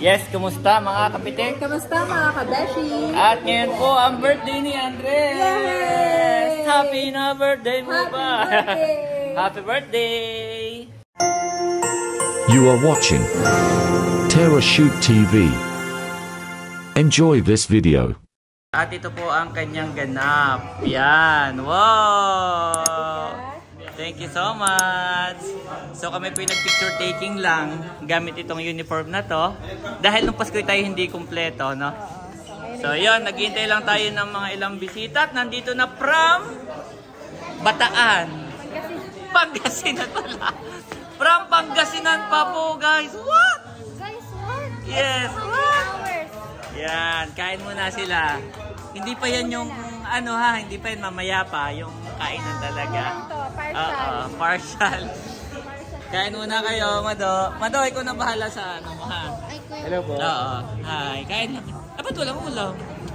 Yes, kumusta mga kapitik? Kamusta mga kabeshi? At ngayon po ang birthday ni Andres! Yay! Happy na birthday mo pa! Birthday! Happy birthday! You are watching Terra Shoot TV. Enjoy this video. At ito po ang kanyang ganap. Yan! Wow! Thank you so much! So kami po yung nag-picture taking lang gamit itong uniform na to. Dahil nung Pasko tayo hindi kumpleto, no? So yun, naghihintay lang tayo ng mga ilang bisita at nandito na from Bataan. Pangasinan pala. From Pangasinan pa po, guys. What? Guys, what? Yes, what? Yan, kain muna sila. Hindi pa yan yung ano ha, hindi pa yan mamaya pa, yung kainan talaga. Partial. Kain muna kayo, Mado. Mado, ikaw na bahala sa ano mo ha. Hello po. Oo. Hi, kain na. Dapat walang ulam.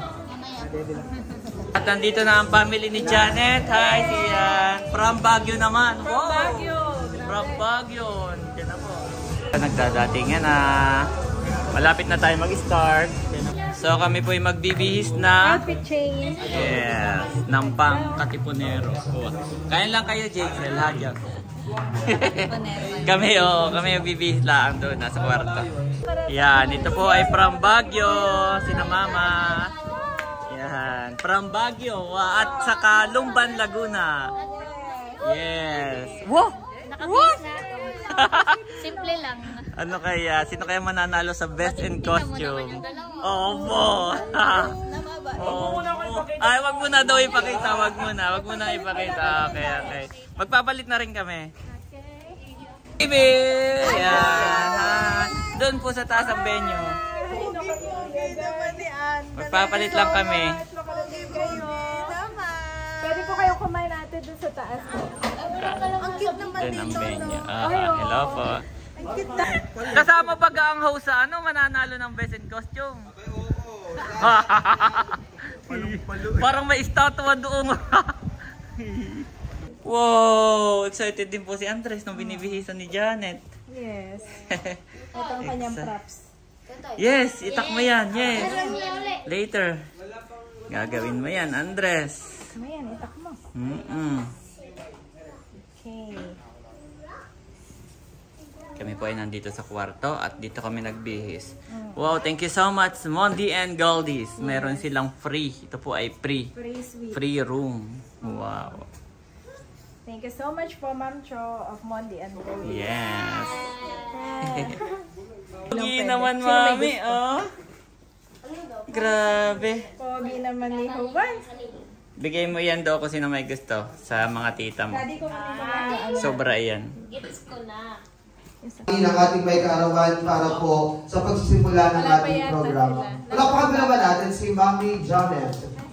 At nandito na ang family ni Janet. Hi, Tian. From Baguio naman. Wow. From Baguio. From Baguio. Yan na po. Nagdadating na. Malapit na tayo mag-start. So kami po ay magbibihis na outfit change. Yes, ng pang katipunero. Kain lang kayo, Jaxel, hagyan. kami magbibihis lang doon nasa kwarto. Yan, ito po ay from Baguio, sina Mama. Yan, from Baguio at saka Lumban, Laguna. Yes. Wow! What? Simple lang. Ano kaya? Sino kaya mananalo sa best in costume? Opo. Ay, wag muna daw ipakita. Wag muna ipakita. Okay. Magpapalit na rin kami. Baby! Yan. Doon po sa taas ang venue. Magpapalit lang kami. Pwede po kayong kumain natin doon sa taas. Ang cute naman dito. Doon ang venue. Hello po. Kasama pag ang host sa ano, mananalo ng best in costume. Parang may estatwa doon. Wow! Excited din po si Andres nung binibihisan ni Janet. Yes. Ito ang kanyang props. Yes, itak mo yan. Yes. Later. Gagawin mo yan, Andres. Ayan, itak mo. Okay. Kami po ay nandito sa kwarto at dito kami nagbihis. Wow, thank you so much, Mondi and Goldies. Meron silang free. Ito po ay free. Free room. Wow. Thank you so much po, Ma'am Cho of Mondi and Goldies. Yes. Pogi naman, Mami. Oh. Grabe. Pogi naman ni Juan. Bigay mo yan daw kung sino may gusto sa mga tita mo. Daddy ko Sobra yan. Gets ko na. Ng ating may kaarawan para po sa pagsisimula ng ating programa. Palakpakan naman natin si Mami Janet.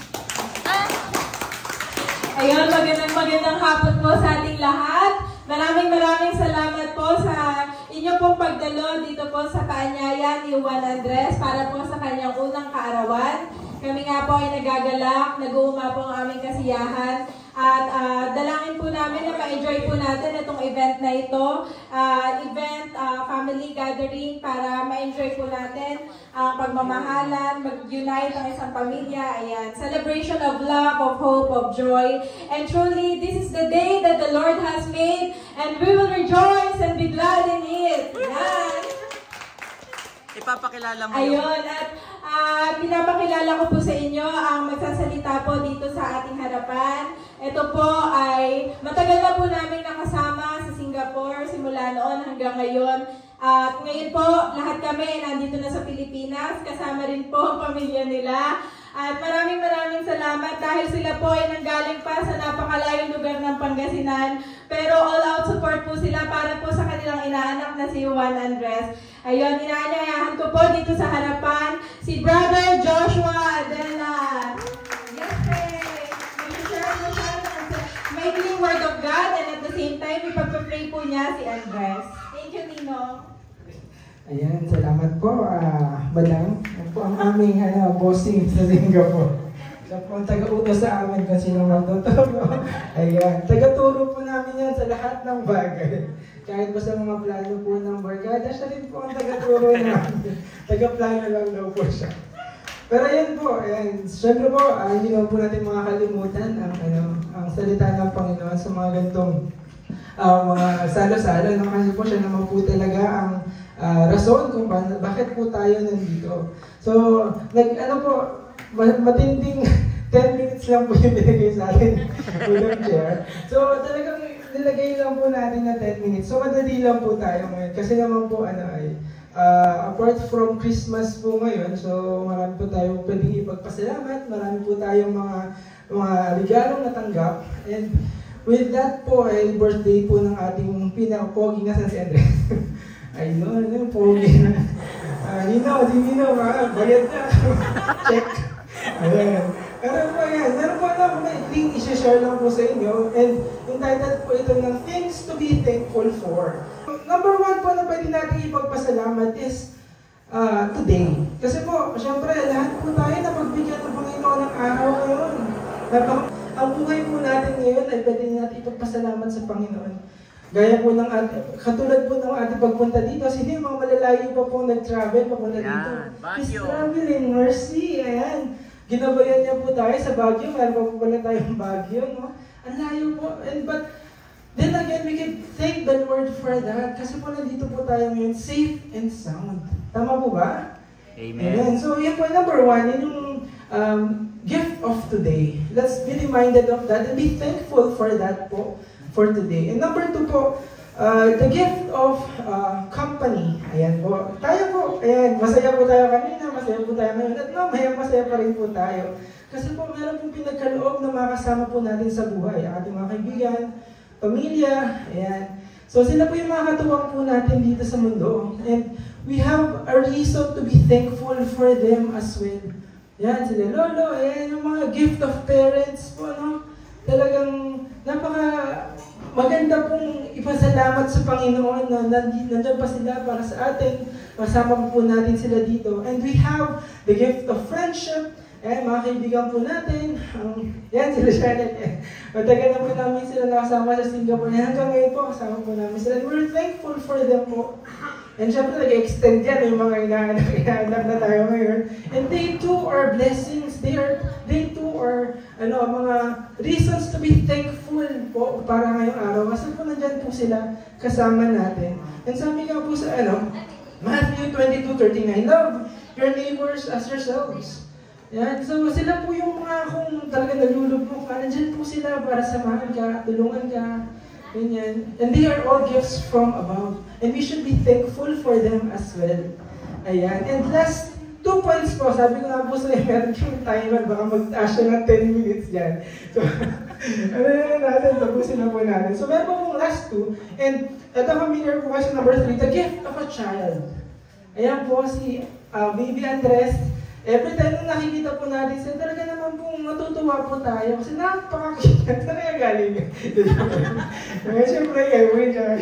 Ayun, magandang hapon po sa ating lahat. Maraming salamat po sa inyo pong pagdalo dito po sa kaanyayan ni Juan Andres para po sa kanyang unang kaarawan. Kami nga po ay nagagalak, nag-uuma po ang aming kasiyahan. At dalangin po namin na ma-enjoy po natin itong event na ito. Family gathering para ma-enjoy po natin ang pagmamahalan, mag-unite ang isang pamilya. Ayan. Celebration of love, of hope, of joy. And truly, this is the day that the Lord has made and we will rejoice and be glad in it. Ayan. Ipapakilala mo Ayun, at pinapakilala ko po sa inyo ang magsasalita po dito sa ating harapan. Ito po ay matagal na po namin nakasama sa Singapore simula noon hanggang ngayon. At ngayon po, lahat kami nandito na sa Pilipinas, kasama rin po ang pamilya nila. At maraming salamat dahil sila po ay nanggaling pa sa napakalayong lugar ng Pangasinan. Pero all-out support po sila para po sa kanilang inaanak na si Juan Andres. Ayun, inaanyayahan ko po dito sa harapan si Brother Joshua Adela. Yes, mag-share po siya ng making word of God and at the same time, ipag-pray po niya si Andres. Thank you, Nino. Ayan, salamat po, Madam. Yan po ang aming bossing sa Singapore. Siya po ang taga-utos sa amin kung sino magtuturo. Ayan, taga-turo po namin yan sa lahat ng bagay. Kahit ba sa mga plano po ng barkada, siya rin po ang taga-turo namin. Taga-plano lang daw po siya. Pero yan po, ayan. Siyempre po, hindi naman po natin makakalimutan ang salita ng Panginoon sa mga gantong mga salo-salo. No? Kasi po siya naman po talaga ang rason kung bakit po tayo nandito. So, matinding 10 minutes lang po yung binigay sa atin, Madam Chair. So, talagang nilagay lang po natin na 10 minutes. So, madali lang po tayo ngayon. Kasi naman po, apart from Christmas po ngayon, so marami po tayong pwedeng ipagpasalamat, marami po tayong mga regalong natanggap. And with that po, ay birthday po ng ating pinaka-pogi na si Andres. Ayun, pogi na. Nino, bayad na. Check. Ayan. Pero po yan, meron po link i-share lang po sa inyo. And entitled po ito ng Things to be Thankful For. Number 1 po na pwede natin ipagpasalamat is today. Kasi po, syempre, lahat po tayo na pagbigyan ng Panginoon ng araw ngayon. Ang buhay po natin ngayon ay pwede natin ipagpasalamat sa Panginoon. Gaya po ng katulad po ng ating pagpunta dito, sino yung mga malalayo pa pong nag-travel papunta dito? His traveling mercy, ayan. Ginabayan niya po tayo sa Baguio, meron pa po pala tayong Baguio, no? Ang layo po. But then again, we can thank the Lord for that. Kasi po nandito po tayo ngayon, safe and sound. Tama po ba? Amen. Amen. So yan po, number 1, yun yung gift of today. Let's be reminded of that and be thankful for that po, for today. And number 2 po, the gift of company. Ayan po. Tayo po, ayan, masaya po tayo kanina, masaya po tayo ngayon, at mamaya masaya pa rin po tayo. Kasi po, meron pong pinagkaloob na makasama po natin sa buhay. Ang ating mga kaibigan, pamilya, ayan. So sila po yung mga katuwang po natin dito sa mundo. And we have a reason to be thankful for them as well. Ayan, sila lolo, ayan, yung mga gift of parents po, no? Talagang maganda pong ipasalamat sa Panginoon na nandiyan pa sila para sa atin. Masama po natin sila dito. And we have the gift of friendship. Mga kaibigan po natin. Yan, sila Janet. Matagal na po namin sila nakasama sa Singapore. Hanggang ngayon po, kasama po namin sila. And we're thankful for them po. And syempre, nag-extend yan yung mga inaanak na tayo ngayon. And they too are blessings. They too are mga reasons to be thankful po para ngayong araw. Kasi po nandyan po sila kasama natin. And sabi nga po sa Matthew 22:39, love your neighbors as yourselves. Yan. So sila po yung mga kung talaga nalulubog ka, nandyan po sila para samahan ka, tulungan ka. Ganyan. And they are all gifts from above. And we should be thankful for them as well. Ayan. And last 2 points po. Sabi ko nga po sa meron yung timer. Baka mag-tash ng 10 minutes dyan. So, tapusin na po natin. So, meron po pong last 2. And ito familiar po kasi number 3. The gift of a child. Ayan po si Baby Andres. Every time na nakikita po natin siya, talaga naman pong matutuwa po tayo. Kasi napakakita. Saan kaya galing? Ngayon, siyempre, gawin niya.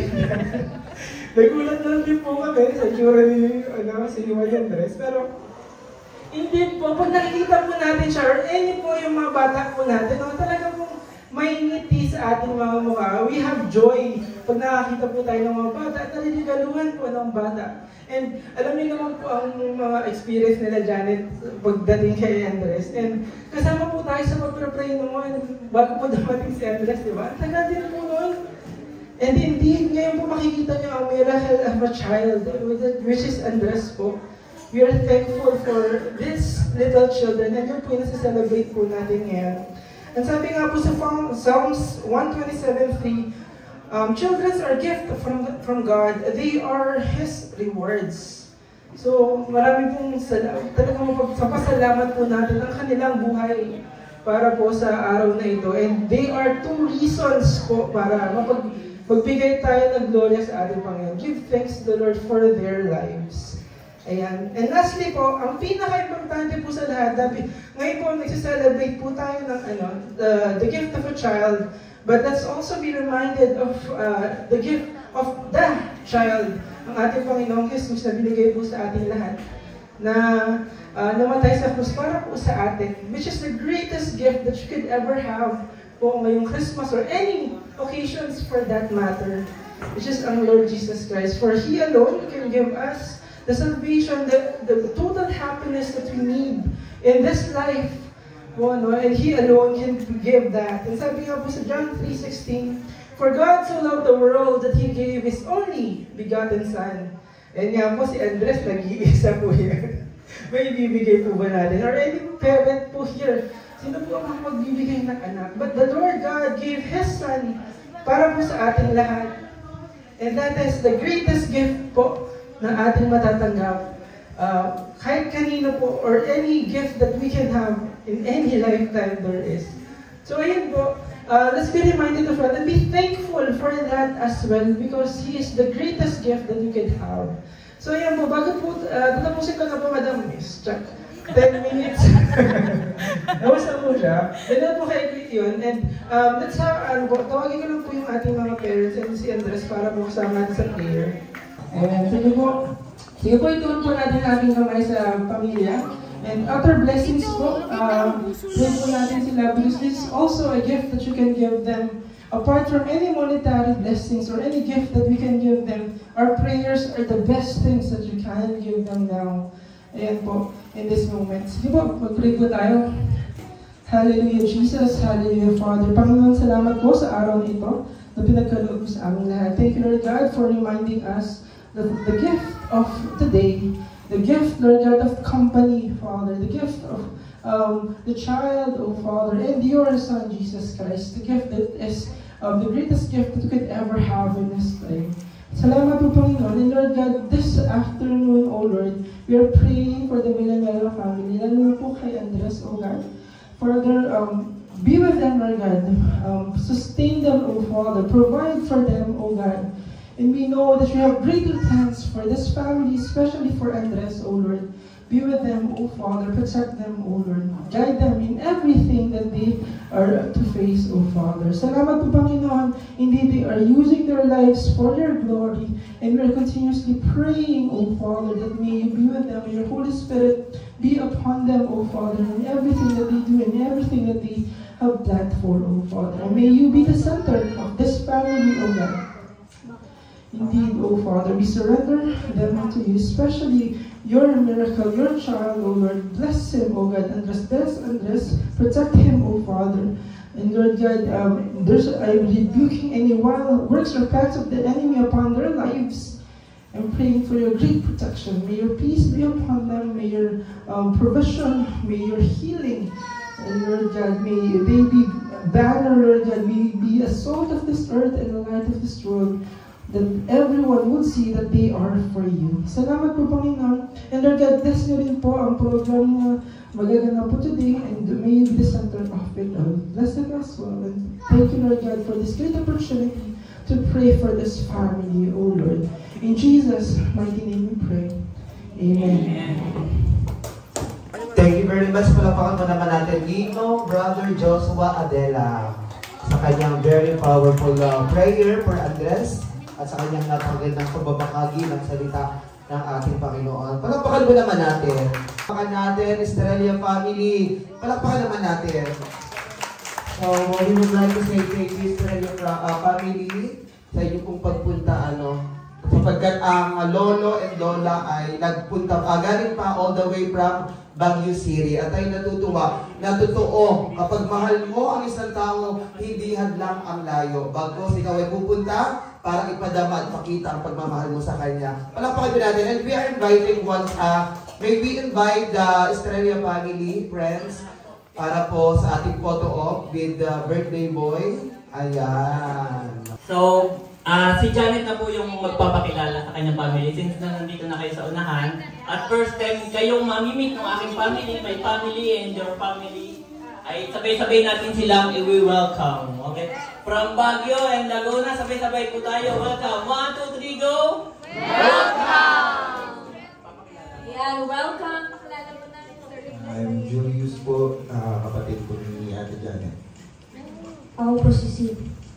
Nagulat lang din po kami sa tsura ni si Andres. Pero, hindi po, pag nakikita po natin siya, or any po yung mga bata po natin, talaga pong may ngiti sa ating mga mukha. We have joy pag nakakita po tayo ng mga bata at naliligaluhan po ng bata. And alam niyo naman po ang mga experience nila Janet pagdating kay Andres. And kasama po tayo sa pag-pray noon bago po dumating si Andres, di ba? Tagal din po noon. And indeed, ngayon po makikita niyo ang miracle of a child, which is Andres po. We are thankful for these little children and yun po yung nasa-celebrate po natin ngayon. And sabi nga po sa Psalms 127:3, children are gift from God. They are His rewards. So, marami pong talagang mapagpasalamat po natin ang kanilang buhay para po sa araw na ito. And they are 2 reasons po para magbigay tayo ng gloria sa ating Panginoon. Give thanks to the Lord for their lives. Ayan. And lastly po, ang pinaka-importante po sa lahat, ngayon po nagsiselebrate po tayo ng the gift of a child, but let's also be reminded of the gift of the child, ang ating Panginoong Jesus na binigay po sa ating lahat, na namatay sa krus para po sa atin, which is the greatest gift that you could ever have po ngayong Christmas or any occasions for that matter. which is ang Lord Jesus Christ. For He alone can give us the salvation, the total happiness that we need in this life. And He alone can give that. And sabi nga po sa John 3:16, for God so loved the world that He gave His only begotten Son. And nga po si Andres, nag-iisa po here. May bibigay po ba natin? Or any parent po here, sino po ang magbibigay ng anak? But the Lord God gave His Son para po sa ating lahat. And that is the greatest gift po na ating matatanggap. Kahit kanino po, or any gift that we can have in any lifetime there is. So ayun po, let's be reminded of that and be thankful for that as well, because He is the greatest gift that you can have. So ayan po, bago po, tatapusin ko na po, Madam Miss, check. 10 minutes. Nawas na po siya. Ganun po kay yun. And let's have, tawagin ko lang po yung ating mga parents and si Andres para po kasama natin sa prayer. And sige po, ituon po natin ating kamay sa pamilya. And other blessings po, pray po natin sila, because this is also a gift that you can give them. Apart from any monetary blessings or any gift that we can give them, our prayers are the best things that you can give them now. Ayan po, in this moment. Sige po, mag-pray po tayo. Hallelujah, Jesus. Hallelujah, Father. Panginoon, salamat po sa araw na ito na pinagkaloob sa aming lahat. Thank you, Lord God, for reminding us that the gift of today, the gift, Lord God, of company, Father, the gift of the child, oh Father, and your Son, Jesus Christ, the gift that is the greatest gift that you could ever have in this life. Salamat po, Panginoon. And Lord God, this afternoon, oh Lord, we are praying for the Villanueva family, lalo na po kay Andres, oh God. Further, be with them, Lord God. Sustain them, oh Father. Provide for them, oh God. And we know that you have greater plans for this family, especially for Andres, oh Lord. Be with them, O Father. Protect them, O Lord. Guide them in everything that they are to face, O Father. Salamat po, Panginoon. Indeed, they are using their lives for your glory. And we are continuously praying, O Father, that may you be with them. May your Holy Spirit be upon them, O Father, in everything that they do, in everything that they have planned for, O Father. And may you be the center of this family, O God. Indeed, O Father, we surrender them unto you, especially your miracle, your child, O Lord. Bless him, O God. Bless Andres. Protect him, O Father. And Lord God, I'm rebuking any wild works or plans of the enemy upon their lives. I'm praying for your great protection. May your peace be upon them. May your provision, may your healing. And Lord God, may they be banner, Lord God, may be a salt of this earth and the light of this world, that everyone would see that they are for you. Salamat po, Panginoon. And Lord God, bless nyo rin po ang program na magaganap po today, and may you be the center of it all. Bless them as well. And thank you, Lord God, for this great opportunity to pray for this family, O Lord. In Jesus' mighty name we pray. Amen. Thank you very much. Palapakan po naman natin dito, Brother Joshua Adela, sa kanyang very powerful prayer for Andres, at sa kanyang napakagandang pagbabahagi ng salita ng ating Panginoon. Palakpakan mo naman natin. Palakpakan natin, Estrella family. Palakpakan naman natin. So, we would like to say thank you, Estrella family, sa inyong pong pagpunta, sapagkat ang lolo and lola ay nagpunta, galing pa all the way from Baguio City. At ay natutuwa na totoo, kapag mahal mo ang isang tao, hindi hadlang ang layo. Bagos ikaw ay pupunta para ipadama at makita ang pagmamahal mo sa kanya. Palakpakan natin. And we are inviting may we invite the Estrella family, friends, para po sa ating photo op with the birthday boy. Ayan. So, si Janet na po yung magpapakilala sa kanyang family since na nandito na kayo sa unahan. At first time kayong mamimit ng aking family, my family and your family, ay sabay-sabay natin silang i-welcome. Okay? From Baguio and Laguna, sabay-sabay po tayo. Welcome. 1, 2, 3, go! Welcome! Yan, welcome. Pakilala po namin, Sir Ignacio. I'm Julius po, kapatid po ni Ate Janet. Ako po si Sid.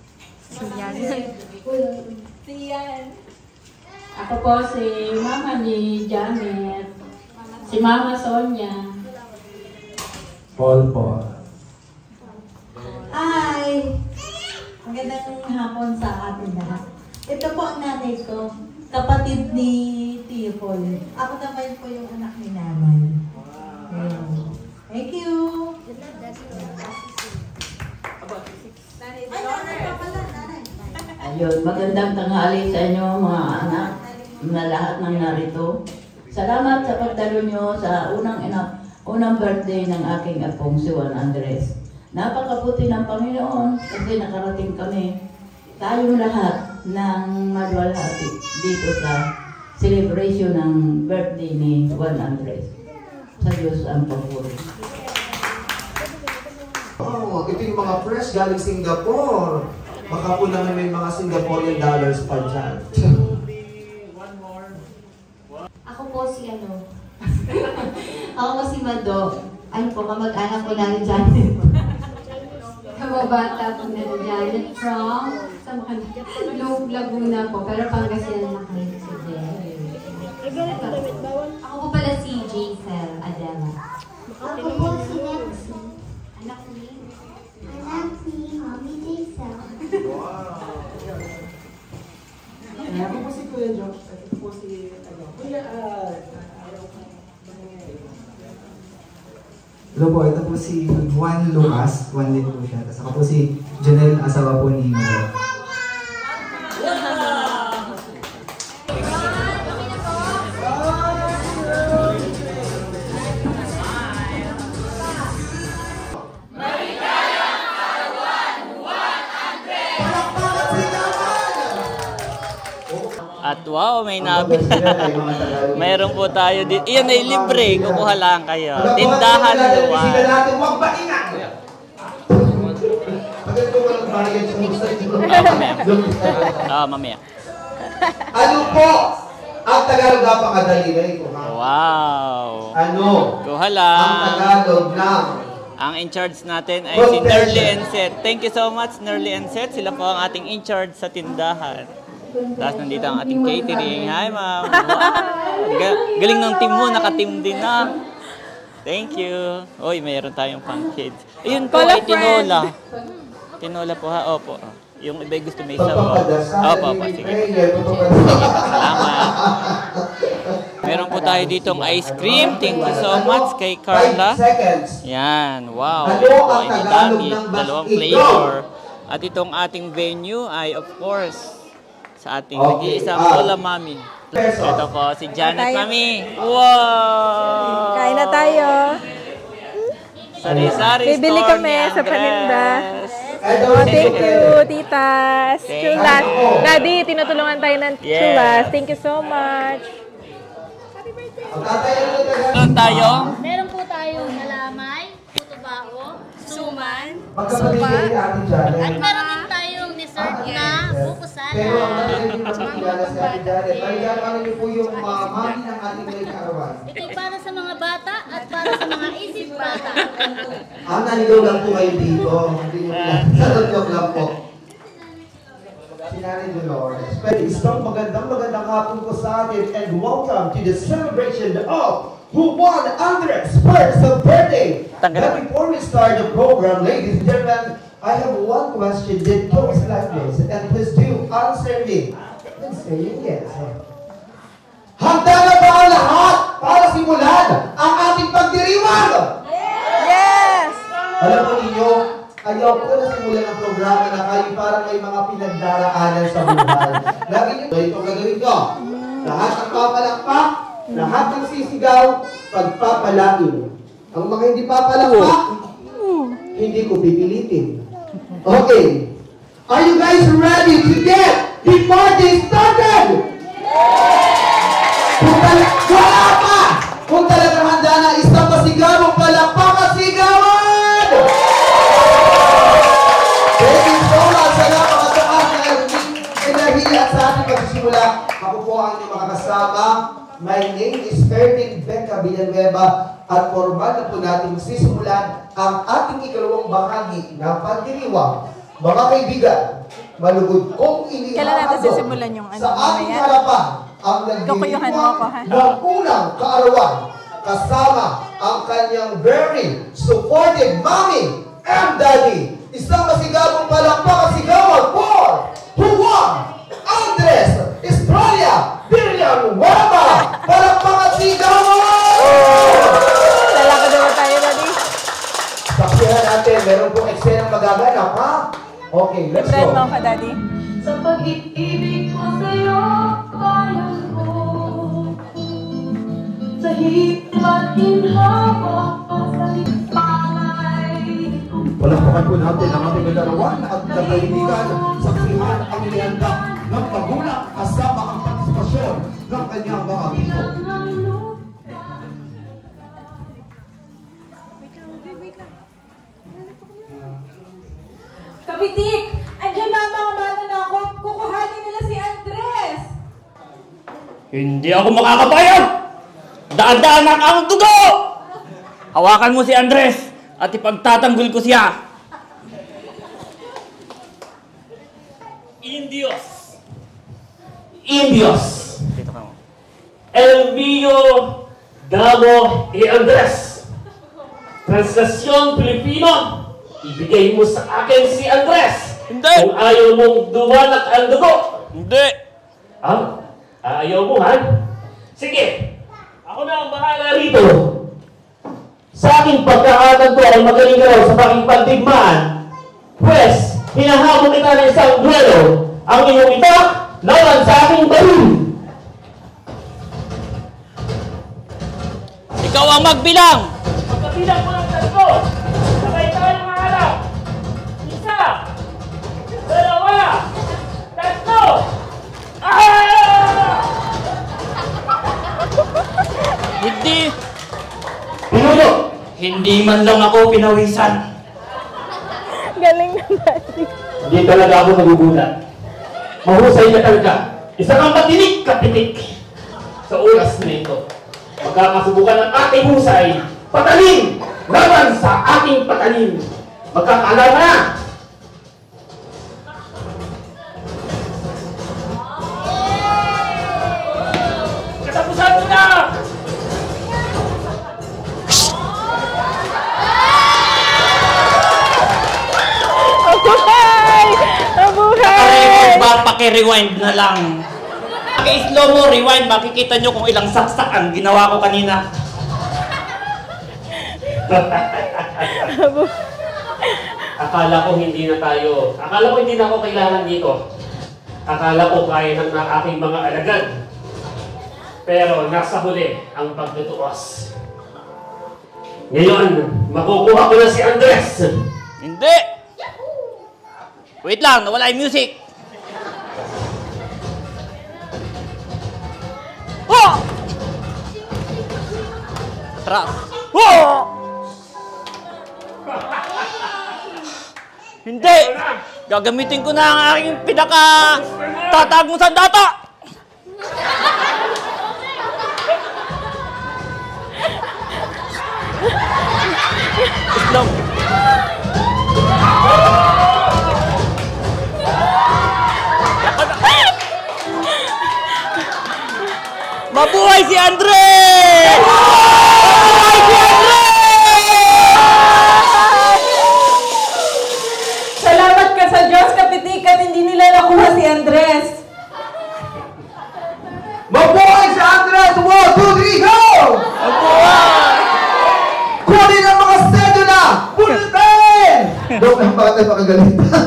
Siyan. Ako po si Mama ni Janet. Si Mama Sonia. Paul po. Hi! Magandang hapon sa atin lahat. Ito po ang nanay ko, kapatid ni Tio Paul. Ako naman po yung anak ni nanay. Ayan. Thank you! Ayun, magandang tanghali sa inyo mga anak na lahat ng narito. Salamat sa pagdalo nyo sa unang birthday ng aking apong si Juan Andres. Napakabuti ng Panginoon kasi nakarating kami tayong lahat ng maluwalhati dito sa celebration ng birthday ni Juan Andres. Sa Diyos ang pagpuri. Oh, ito yung mga fresh galing Singapore. Baka po naman may mga Singaporean dollars pa dyan. Ako po si Ako po si Mado. Ay po, kamag-anak ko na ni Janet. Kamabata po na ni Janet from Loop, Laguna po. Pero Pangasinan na kami si Jen. Ako po pala si Jaisel Adela. Ako po si Lexi. Anak ni? Anak ni Mami Jaisel. Ako po si Kuya Josh. Ito po si Kuya Hello po, ito po si Juan Lucas. Juan din po siya. Tapos ako po si Janelle, asawa po ni Maro. At wow, may nabi. Mayroon po tayo dito. Iyan ay libre. Kukuha lang kayo. Tindahan luwan. Mamaya. Ano po ang Tagalog napakadali na ito? Wow. Ano? Kuha lang. Ang Tagalog lang. Ang in-charge natin ay si Nerly and Seth. Thank you so much, Nerly and Seth. Sila po ang ating in-charge sa tindahan. Tapos nandito ang ating catering. Hi, ma'am. Galing ng team mo. Naka-team din na. Thank you. Uy, mayroon tayong pang kids. Ayun po ay tinola. Tinola po ha. Opo. Yung iba gusto may sabaw. Opo. Sige. Salamat. Meron po tayo ditong ice cream. Thank you so much kay Carla. Yan. Wow. Ito po ay dami. Dalawang flavor. At itong ating venue ay of course sa ating nag-iisang Lola Mami. Ito po si Janet Mami. Wow! Kain na tayo. Sari-sari bibili store kami ni sa paninda. Thank you, titas. Chulas. Daddy, tinutulungan tayo ng chulas. Thank you so much. Meron tayo? Meron po tayong nalamay, putubao, suman, supa, at meron din tayong dessert na buko sana. Pero ang nalagay yung pagkakilala sa ating Janet, ay ano niyo po yung mami ng ating ngayon arawan. Ito para sa mga bata at para sa mga isip bata. Ang nanigaw lang po kayo dito. Hindi nyo sa loob lang po. Sinanay Dolores. Pero isang magandang hapon po sa atin and welcome to the celebration of Juan Andres' first birthday. But before we start the program, ladies and gentlemen, I have one question that goes like this, and please do answer me. Please say yes. Handa na ba ang lahat para simulan ang ating pagdiriwang? Yes! Alam mo ninyo, ayaw ko na simulan ang programa na kayo parang may mga pinagdaraanan sa buhay. Lagi nyo, ito gagawin ko. Lahat ng papalakpak, lahat ng sisigaw, pagpapalain. Ang mga hindi papalakpak, hindi ko pipilitin. Okay. Are you guys ready to get the party started? Wala pa! Kung talagang handa na isang pasigaw, palakpak at sigawan! Thank you so much sa lahat mga taas na inahiya sa ating pagsisimula. Ako po ang inyong mga kasama. My name is Erwin Becca Villanueva at formal na po natin sisimulan ang ating ikalawang bahagi ng pagdiriwang. Mga kaibigan, malugod kong Kailan natin sisimulan yung sa ating harapan ang nagdiriwang ng unang kaarawan kasama ang kanyang very supportive mommy and daddy. Isang masigabong palakpak at sigawan for Juan Andres Estrella Villanueva. Palakpakan sigaw mo! Lalakad naman tayo, Daddy. Saksihan natin, meron pong eksenang magaganap, ha? Okay, let's go. I-trend mo ka, Daddy. Sa pag-ibig ko sa'yo, kaya ko sa hirap at ginhawa sa palay. Palakpakan po natin ang ating larawan at nagkaibigan. Saksihan ang inihanda ng magulang kasama ang partisipasyon ng kanyang mga ito. Kapitik! Andiyan na ang mga bata na ako. Kukuhanin nila si Andres. Hindi ako makakabayad! Daan-daanan ang dugo! Hawakan mo si Andres at ipagtatanggol ko siya. Indios! Dito ka mo. El Mio Damo e Andres. Translasyon Pilipino. Ibigay mo sa akin si Andres. Hindi! Kung ayaw mong dumanak ang dugo. Hindi! Ayaw mo, ha? Sige. Ako na ang bahala rito. Sa aking pagkakatan ko ay magaling ka raw sa aking pandigmaan. Pwes, hinahabol kita ng isang duelo. Ang iyong itak, lawan sa aking baril. Ikaw ang magbilang! Pagkabilang mo ng tatlo. Sabay tayo maharap. Isa. Dalawa. Tatlo. Hindi! Pinuno! Hindi man lang ako pinawisan. Galing na, Daddy. Hindi talaga ako nagugulat. Mahusay na talaga. Isa kang matinig, kapitik. Sa oras na ito, magkakasubukan ng ating husay. Patalim! Laban sa ating patalim. Magkakalaman na! Katapusan mo na! Mabuhay! Mabuhay! Paki-rewind na lang. Paki-slow mo, rewind. Makikita nyo kung ilang saksak ang ginawa ko kanina. Akala ko hindi na ako kailangan dito. Akala ko kaya ng aking mga alagad. Pero nasa huli ang pagtutuos. Ngayon, makukuha ko na si Andres. Hindi! Wait lang, nawala yung music. Oh! Trap. Oh! Hindi! Gagamitin ko na ang aking pinaka-tatagong sandata! Islam. Mabuhay si Andres! Mabuhay si Andres! Salamat ka sa Diyos, Kapitik, at hindi nila nakuha si Andres. Mabuhay si Andres! 1, 2, 3, go! Mabuhay! Kunin ang mga sedula! Bulletin! Dok, ang bakit makagalitan?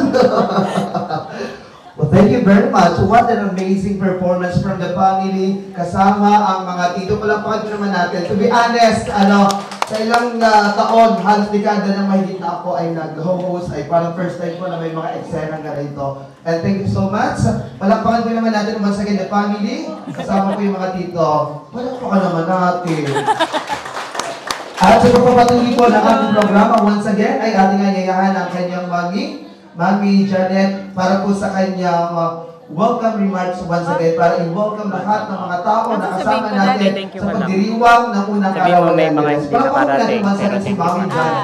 Well, thank you very much. What an amazing performance from the family. Kasama ang mga tito. Palakpakan naman natin. To be honest, sa ilang taon, halos dekada na mahigit na ako ay nag-host. Ay parang first time ko na may mga eksena ganito. And thank you so much. Palakpakan naman natin once again the family. Kasama ko yung mga tito. Palakpakan naman natin. At sa pagpapatuloy po ng ating programa, once again, ay ating ayayahan ang kanyang Mami Janet, para po sa kanyang welcome remarks once again, para i-welcome lahat ng mga tao na kasama natin sa pagdiriwang ng unang araw ng Andres. Para po natin once again si Mami Janet.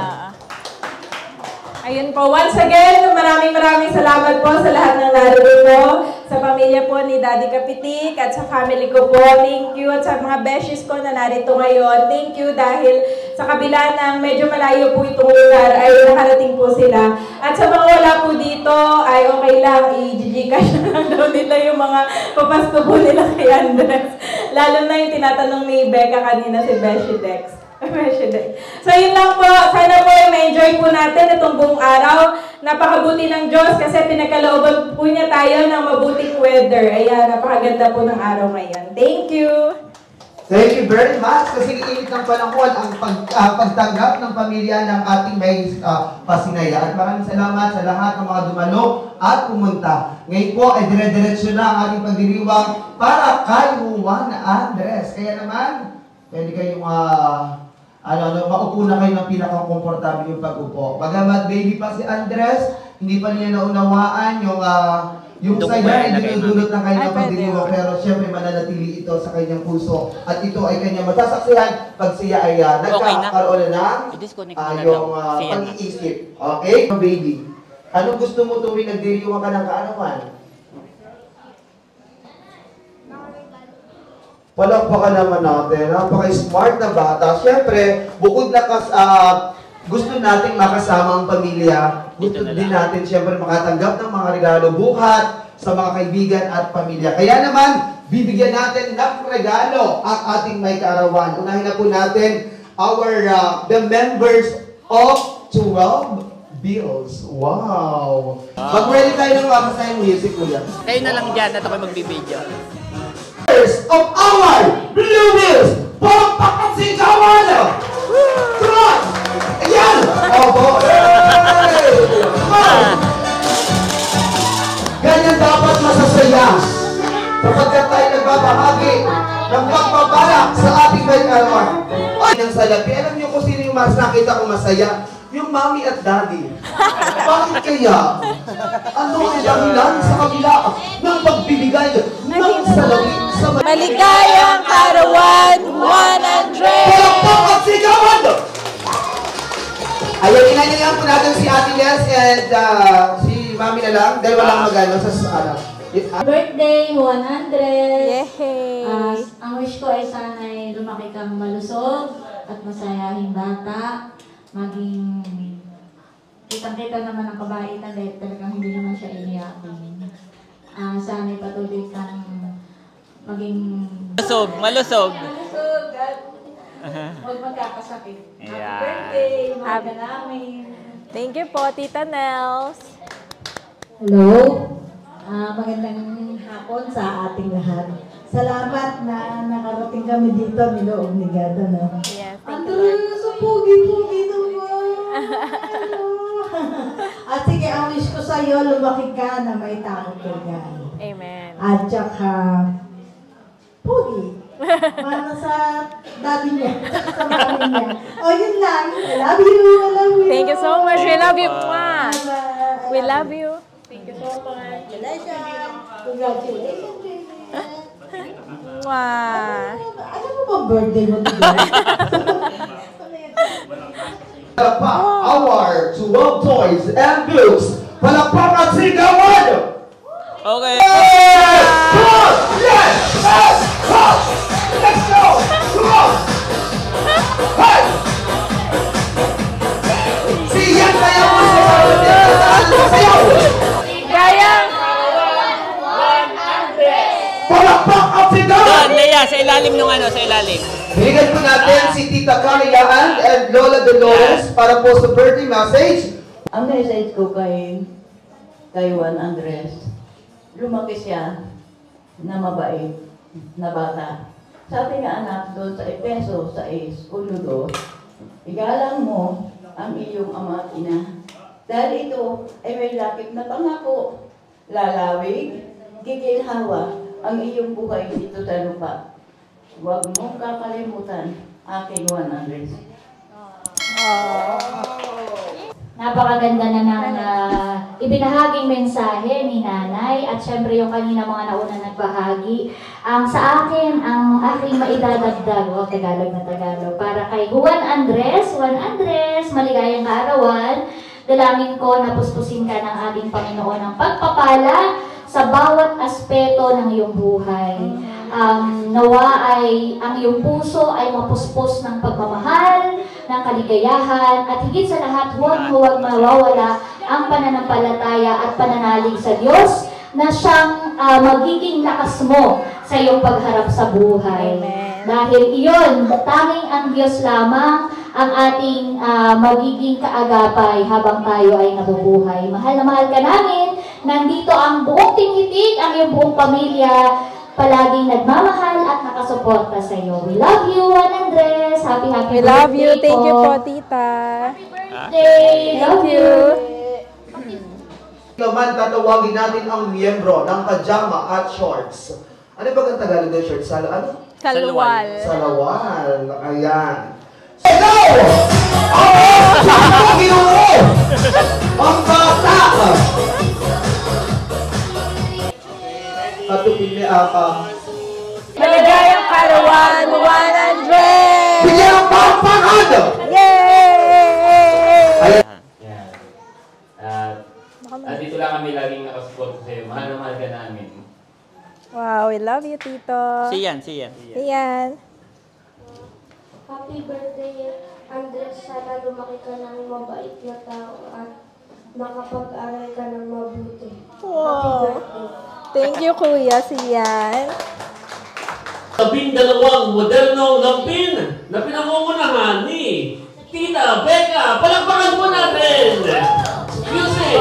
Ayun po, once again, maraming salamat po sa lahat ng narito, sa pamilya po ni Daddy Kapitik at sa family ko po. Thank you at sa mga besties ko na narito ngayon. Thank you dahil sa kabila ng medyo malayo po itong lugar ay nakarating po sila. At sa mga wala po dito ay okay lang, i-gcash na lang daw nila yung mga papasko po nila kay Andres. Lalo na yung tinatanong ni Becca kanina si Beshi Dex. So yun lang po, sana po ma-enjoy po natin itong buong araw. Napakabuti ng Diyos kasi pinagkalooban po niya tayo ng mabuting weather. Ayan, napakaganda po ng araw ngayon. Thank you! Thank you very much kasi init ng panahon ang pagtanggap ng pamilya ng ating may pasinaya. At maraming salamat sa lahat ng mga dumalo at pumunta. Ngayon po ay dire-diretso na ang ating pagdiriwang para kay Juan Andres. Kaya naman, pwede kayong maupo na kayo ng pinaka-komportable yung pag-upo. Bagamat baby pa si Andres, hindi pa niya naunawaan yung saya ay dinudulot ng kanyang pagdiriwang, pero siyempre mananatili ito sa kanyang puso. At ito ay kanyang matasaksihan pag siya ay nagkakaroon na ng yung pag-iisip. Okay? Baby, anong gusto mo tuwing nagdiriwang ka ng kaarawan? Palakpakan naman natin, napaka-smart na bata. Siyempre, bukod na gusto nating makasama ang pamilya, gusto din natin siyempre makatanggap ng mga regalo buhat sa mga kaibigan at pamilya. Kaya naman, bibigyan natin ng regalo ang ating may kaarawan. Unahin na po natin the members of 12 Bills. Wow! Mag-ready tayo ng masayang music, kuya. Kayo na lang dyan at ako'y magbibideo. Of our Blue Bills! Palakpakan si Kawan! Cross! Ayan! Opo! Ganyan dapat masasaya kapag tayo nagbabahagi ng pagbabalak sa ating may kaarawan. Ay, ng salapi. Alam niyo kung sino yung mas nakita ko masaya? Yung mommy at daddy. Bakit kaya? Ano ang dahilan sa kabila ng pagbibigay ng salapi sa Maligayang kaarawan, Juan Andres! Palakpakan si Kawan! Ayan, inanyayan po natin si Ate Les and si Mami na lang dahil walang magano sa Birthday, Juan Andres! Yay! Ang wish ko ay sana'y lumaki kang malusog at masayahing bata. Maging kitang-kita naman ang kabaitan dahil talagang hindi naman siya iniyakin. Sana'y patuloy kang maging... Malusog. Malusog at huwag magkakasakit. Happy birthday, mahal ka namin. Thank you po, Tita Nels. Hello. Magandang hapon sa ating lahat. Salamat na nakarating kami dito, Niloong Ligada, no? Yes, thank you, Lord. Sa pugi-pugi naman. At sige, ang wish ko sa'yo, lumaki ka na may takot ka. Amen. At saka, pugi. Para sa daddy niya, sa mami niya. O, yun lang. I love you. I love you. Thank you so much. We love you. We love you. Thank you so much. Congratulations, baby. Wow. Ano mo ba birthday mo today? Our 12 toys and books. Palakpakan si Kawan! Okay. Cross! Yes! Yes! Cross! Let's go! Cross! Hey! Siyan kaya mo sa sayaw! Gayang! Palakpakan si Kawan! Doon, Lea, sa ilalim nung sa ilalim. Bigyan po natin si Tita Carriahan and Lola Dolores para po sa birthday message. Ang message ko kay Juan Andres, lumaki siya na mabait na bata. Sabi nga anak doon sa Efeso 6:1, igalang mo ang iyong ama at ina. Dahil ito ay may lakip na pangako, lalawig, giginhawa ang iyong buhay dito sa lupa. Huwag mong kakalimutan aking Juan Andres. Napakaganda na ng ibinahaging mensahe ni Nanay at syempre yung kanina mga nauna nagbahagi. Sa akin, ang aking maidadagdag, Tagalog na Tagalog, para kay Juan Andres, maligayang kaarawan, dalangin ko na puspusin ka ng ating Panginoon ng pagpapala sa bawat aspeto ng iyong buhay. Nawa ay ang iyong puso ay mapuspos ng pagmamahal, ng kaligayahan, at higit sa lahat, huwag mawawala ang pananampalataya at pananalig sa Diyos na siyang magiging lakas mo sa iyong pagharap sa buhay. Dahil iyon, tanging ang Diyos lamang ang ating magiging kaagapay habang tayo ay nabubuhay. Mahal na mahal ka namin. Nandito ang buong Tinghitik, ang iyong buong pamilya, palaging nagmamahal at nakasuporta sa iyo. We love you, Juan Andres. Happy birthday. We love you. Thank you po, tita. Birthday. Thank you. Naman, tatawagin natin ang miyembro ng pajama at shorts. Ano ba ang Tagalog ng shorts? Ano? Salawal. Salawal. Ayan. Hello! Ang bata! Patupin niya ako. Maligayang karawan, 100! Bigyan ang pangpangado! Yay! At dito lang kami laging nakasupport sa'yo. Mahal na mahal ka namin. Wow, we love you, Tito. Siyan. Siyan. Happy birthday, Andres. Sana lumaki ka ng mabait na tao at makapag-aral ka ng mabuti. Wow. Thank you, Kuya. Siyan. 12 modernong lampin na pinangungunahan ni Tita Becca. Palakpakan po natin! Music!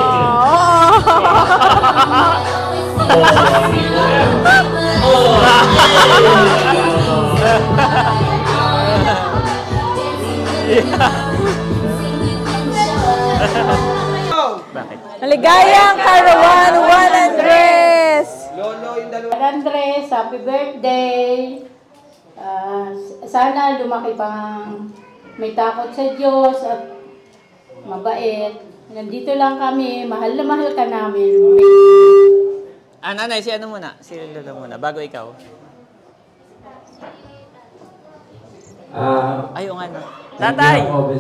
Maligayang karawan, 100! Andres, happy birthday! Sana lumaki pang may takot sa Diyos at mabait. Nandito lang kami, mahal na mahal ka namin. Nanay, si ano muna? Si Lolo muna, bago ikaw. Ayun nga na. Tatay!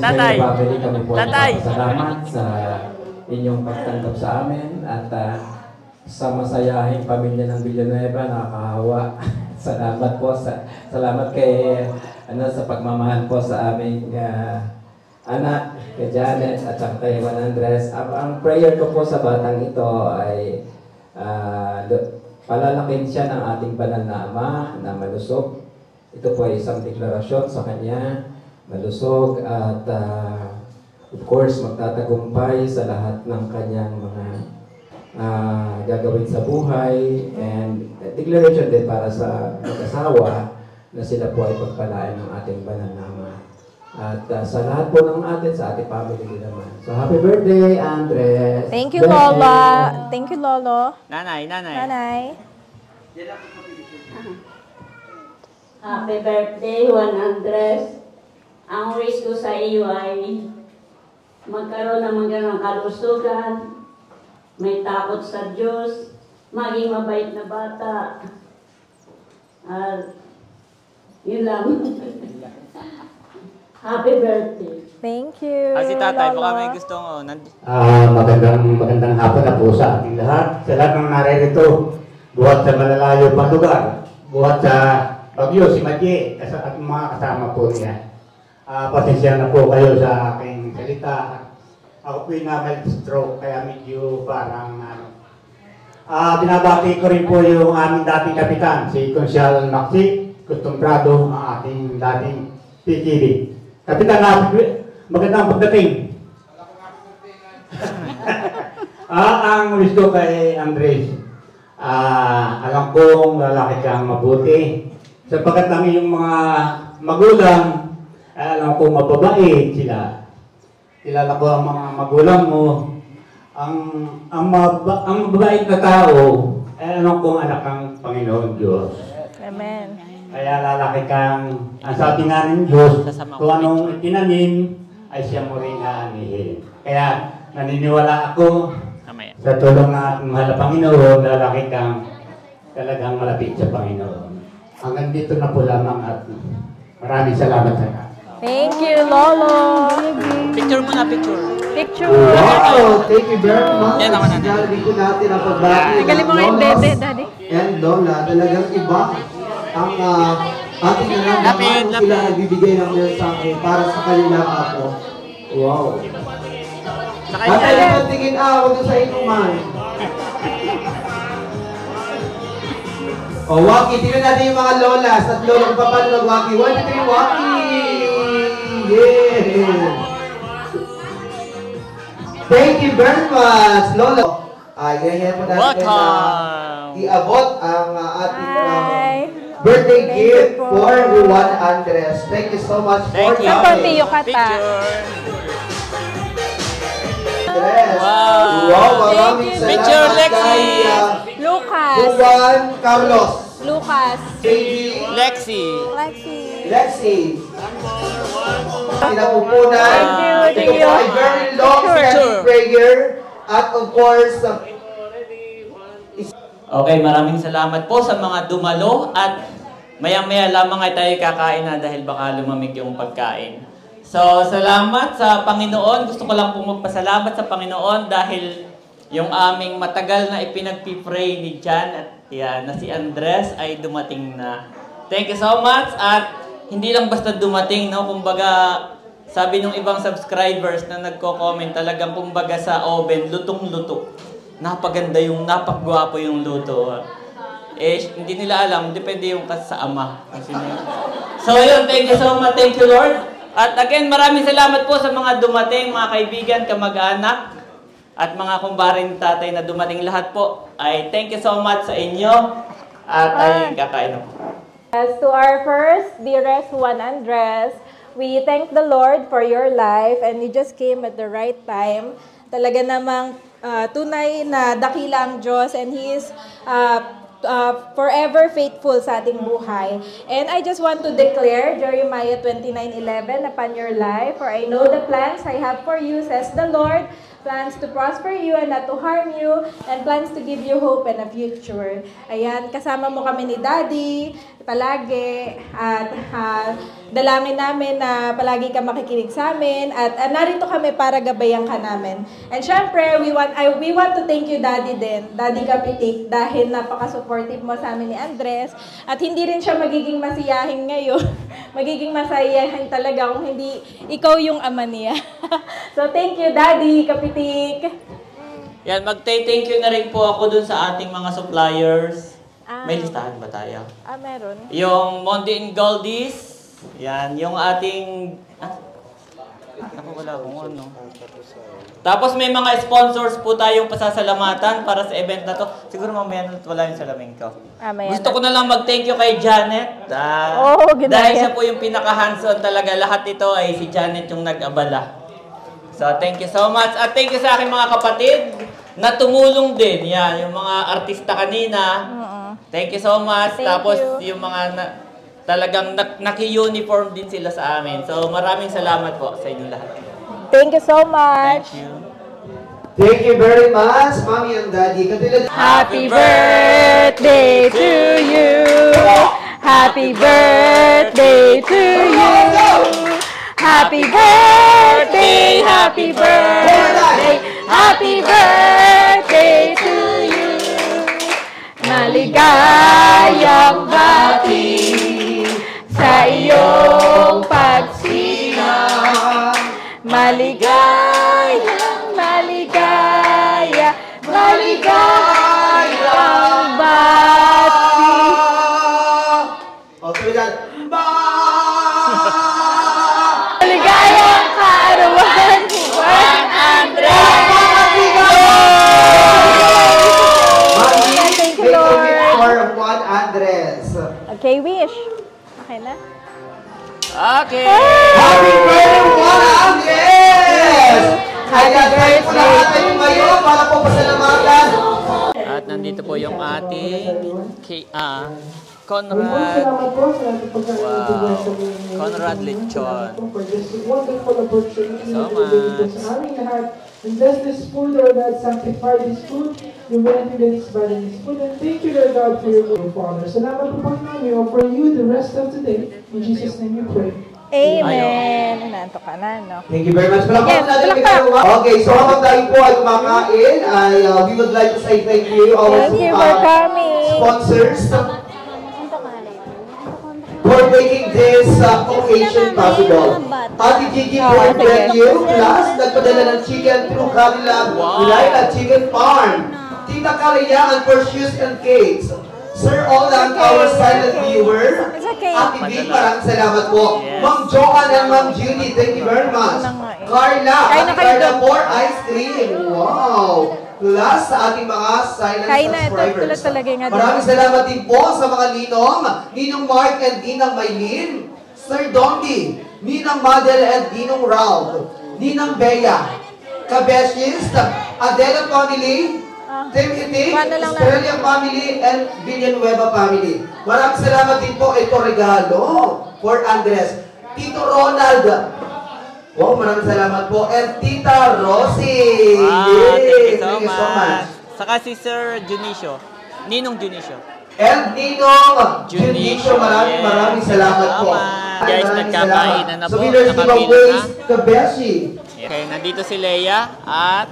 Salamat sa inyong pagtanggap sa amin at sa masayahing pamilya ng Villanueva, nakakahawa. Salamat po. Salamat kay sa pagmamahal po sa aming anak, kay Janet at kay Juan Andres. Ang prayer ko po sa batang ito ay palalakin siya ng ating banal na Ama na malusog. Ito po ay isang deklarasyon sa kanya, malusog at of course magtatagumpay sa lahat ng kanyang mga gagawin sa buhay, and declaration din para sa mag-asawa na sila po ay pagpalain ng ating banal na Ama. At sa lahat po ng atin, sa ating family din naman. So happy birthday, Andres! Thank you, Lola. Thank you, Lolo. Nanay. Happy birthday, Juan Andres. Ang wish ko sa iyo ay magkaroon ng magandang kalusugan, may takot sa Diyos, maging mabait na bata. Yun lang. Happy birthday. Thank you. Si tatay, baka may gustong magandang hapon na po sa ating lahat. Sa lahat ng naririto, buhat sa malalayo pang lugar, buhat sa Bagyo, si Madye, at mga kasama po niya. Pasensya na po kayo sa aking salita. Ako po yung stroke, kaya medyo parang binabati ko rin po yung aming dating kapitan, si Consial Maxi Costumbrado, ang ating dating PGB. Kapitan, magandang pagdating. Ang wish ko kay Andres, alam kong lalaki kang mabuti. Sapagkat ang iyong mga magulang, alam kong mababait sila. Kilala ko ang mga magulang mo. Ang mababait na tao, alam kong anak ng Panginoon Diyos. Amen. Kaya lalaki kang, ang sabi nga ng Diyos, kung anong itinanim, ay siya mo rin aanihin. Kaya naniniwala ako sa tulong ng ating mahal na Panginoon, lalaki kang talagang malapit sa Panginoon. Hanggang dito na po lamang at maraming salamat sa ka. Thank you, Lolo. Picture muna, picture. Wow! Thank you very much. Galing ko natin ang pagbati ng Lolos and Lola. Talagang iba ang Ate na lang naman kung sila nagbibigay ng mensahe para sa kanilang apo. Wow. Ate, tingin ako doon sa inuman. O, Waki, tingnan natin yung mga lolas at lolo kung paano mag-Waki. 1, 2, 3, Waki! Yeah! Thank you very much, Lolo. Ganyan po natin na iabot ang ating birthday gift for Juan Andres. Thank you so much for coming. Wow, maraming Picture, Lexi. Lucas. Juan Carlos. Lucas. Lexi. Lexi. Pinapupunan. Ito po ay very long prayer. At of course, okay, maraming salamat po sa mga dumalo at maya-maya lamang ay tayo kakain na dahil baka lumamig yung pagkain. So, salamat sa Panginoon. Gusto ko lang pong magpasalamat sa Panginoon dahil yung aming matagal na ipinagpipray ni Jan at na si Andres ay dumating na. Thank you so much at hindi lang basta dumating, no? Kumbaga, sabi ng ibang subscribers na nagko-comment talagang kumbaga sa oven, lutong-luto. Napaganda yung, napagwapo yung luto. Hindi nila alam, depende yung sa ama. So yun, thank you so much, thank you Lord. At again, maraming salamat po sa mga dumating, mga kaibigan, kamag-anak, at mga kumbaring tatay na dumating lahat po. Ay thank you so much sa inyo. At ay kakain po. As to our first, dearest Juan Andres, we thank the Lord for your life and you just came at the right time. Talaga namang tunay na dakila ang Diyos and He is forever faithful sa ating buhay. And I just want to declare Jeremiah 29:11 upon your life, for I know the plans I have for you, says the Lord, plans to prosper you and not to harm you, and plans to give you hope and a future. Ayan, kasama mo kami ni Daddy palagi at dalangin namin na palagi ka makikinig sa amin at narito kami para gabayan ka namin. And syempre, we want to thank you Daddy din, Daddy Kapitik, dahil napaka-supportive mo sa amin ni Andres at hindi rin siya magiging masiyahin ngayon. Magiging masayahin talaga kung hindi ikaw yung ama niya. So thank you Daddy Kapitik. Yan, mag-thank you na rin po ako dun sa ating mga suppliers. May listahan ba tayo? Meron. Yung Monday in Goldies. Yan, yung ating... Ako wala kung ano. Tapos may mga sponsors po tayong pasasalamatan para sa event na to. Siguro mamaya na wala yung salamin ko. Gusto ko na lang mag-thank you kay Janet. Dahil siya po yung pinaka-hands-on talaga. Lahat ito ay si Janet yung nag-abala. So, thank you so much. At thank you sa aking mga kapatid na tumulong din. Yan, yung mga artista kanina. Thank you so much. Tapos yung mga talagang naki-uniform din sila sa amin. So, maraming salamat po sa inyong lahat. Thank you so much. Thank you. Thank you very much, Mommy and Daddy. Happy birthday to you. Happy birthday to you. Happy birthday, happy birthday, happy birthday to you. Maligayang bati sa iyong pagsilang. Maligayang, maligaya, maligayang bati. Maligayang kaarawan, Juan Andres. Thank you, Lord. For Juan Andres. Okay, wish. Okay na? Okay. Happy birthday, Juan Andres! Happy birthday ngayon para po pasalamatan. At nandito po yung ating Conrad. Wow. Conrad Lechon. So much. And bless this food, Lord God, sanctify this food. You will enter this body in this food. And thank you, Lord God, for your good Father. Salamat po Panginoon, we offer you the rest of today. In Jesus' name we pray. Amen. Nanto ka na, no? Thank you very much. Okay, so habang tayo po ay kumakain, we would like to say thank you. Thank you for coming. Sponsors. for making this occasion possible. Ate Gigi for you, plus nagpadala ng chicken through Kalila Laila Chicken Farm. Tita Kalayan for shoes and cakes. Sir Olan, our silent viewer. Ate Vic, maraming salamat po. Ma'am Joanne and Ma'am Judy, thank you very much. Carla, Ate Carla for ice cream. Wow! Plus sa ating mga silent subscribers. Maraming salamat din po sa mga Ninong Mark and Ninang Maylin, Sir Dombie, Ninang Madel and Ninong Ralph, Ninang Bea, Kabeshis, Adela family, Timothy, Australia family, and Villanueva family. Maraming salamat din po. Ito regalo for Andres. Tito Ronald. Wow, maraming salamat po. And Tita Rosie. Wow, thank you so much. Saka si Sir Junicio. Ninong Junicio. And Ninong Junicio, maraming salamat po. Guys, nagkakainan na po. So, winners giveaways, Kabeshi. Okay, nandito si Leia at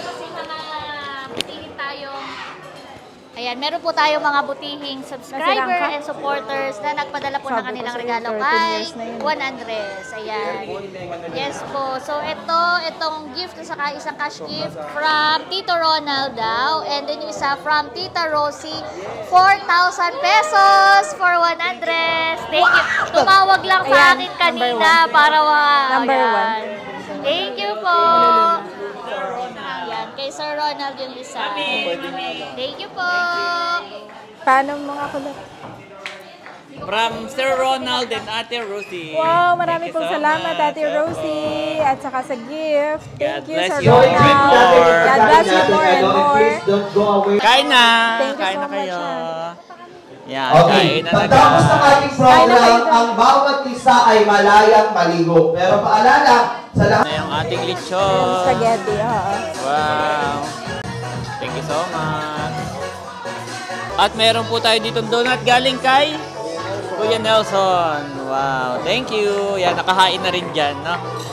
ayan, meron po tayong mga butihing subscriber and supporters na nagpadala po ng kanilang regalo kay Juan Andres. Ayan. Yes po. So, itong gift, saka isang cash gift from Tito Ronald daw. And then yung isa from Tita Rosie, 4,000 pesos for Juan Andres. Thank you. Tumawag lang sa akin kanina para Number 1. Thank you po. Ayan, kay Sir Ronald yung isa. Thank you po. Paano mga kulat? from Sir Ronald and Ate Rosie. Wow, marami pong salamat Ate Rosie at saka sa gift. Thank you Sir you. Ronald. God bless you more and more. Kain na. Thank you Kain so na kayo. Yan, Okay, kain na pagtapos ng ating program, ang bawat isa ay malayang maligo. Pero paalala, sa lahat... yung ating lechon. Spaghetti, oo. Wow. Thank you so much. At meron po tayo dito donut galing kay Kuya Nelson. Wow, thank you. Yan, nakahain na rin dyan, no?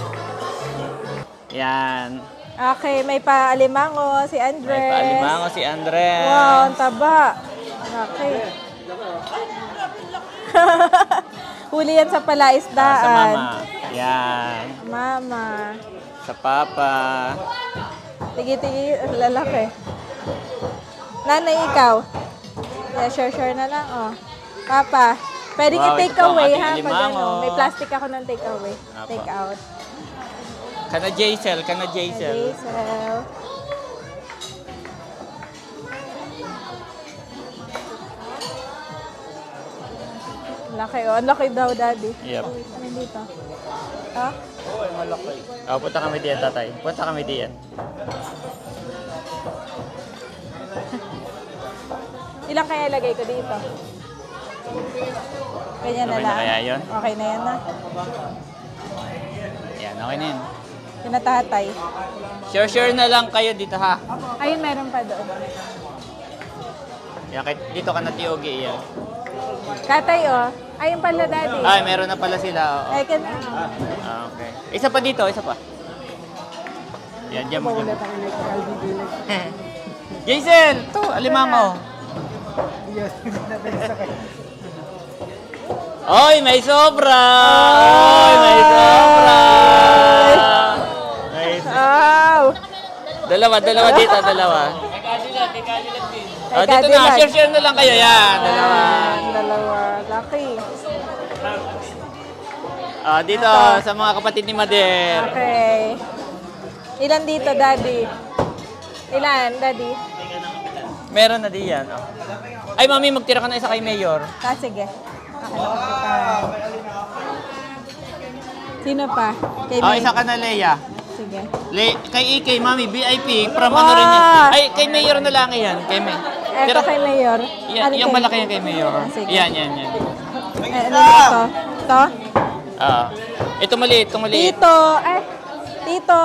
Yan. Okay, may paalimango si Andres. May paalimango si Andres. Wow, ang taba. Okay. Huli yan sa palaisdaan. Sa mama. Yan. Mama. Sa papa. Tigi-tigi, lalaki. Nanay, ikaw. Yeah, share na lang, oh. Papa, pwedeng Wow, i-take ito po ang away, ating ha? Pag alimango. ano, may plastic ako ng take away. Apa. Take out. Kana Jaisel, kana Jaisel. Jaisel. Laki, oh. Ang laki daw, Daddy. Yep. Ano dito? Ha? Oo, malaki. Oh, punta kami diyan, tatay. Punta kami diyan. Ilang kaya lagay ko dito? Ganyan na Okay na lang. kaya yun? Okay na yan na. Yan, okay na yun. Pinatatay. Share na lang kayo dito, ha? Ayun, meron pa doon. Yan, dito ka na Tiogi, yan. Katay, oh. Ayun pala, Daddy. Ay, meron na pala sila, oo. Ay, kan... Okay. Isa pa dito, isa pa. Yan, dyan mo. Jason! Ito, alimango. Oy, may sobra! Oy, may sobra! Wow! Dalawa dito, dalawa. Oh, dito na, share na lang kayo, yan. Dalawa. Lucky. Oh, dito, sa mga kapatid ni Mader. Okay. Ilan dito, Daddy? Ilan, Daddy? Meron na diyan. Oh. Ay, Mami, magtira ka na isa kay Mayor. Sige. Sino pa? Kay Oh, isa ka na, Leia. Sige. Kay EK, Mami, VIP. From ano rin yan. Ay, kay Mayor na lang yan. Kay Mayor. Eto kay Mayor. Yan, yung malaki yan kay Mayor. Sige. Yan. Ano dito? Ito? Ito maliit, Dito. Dito.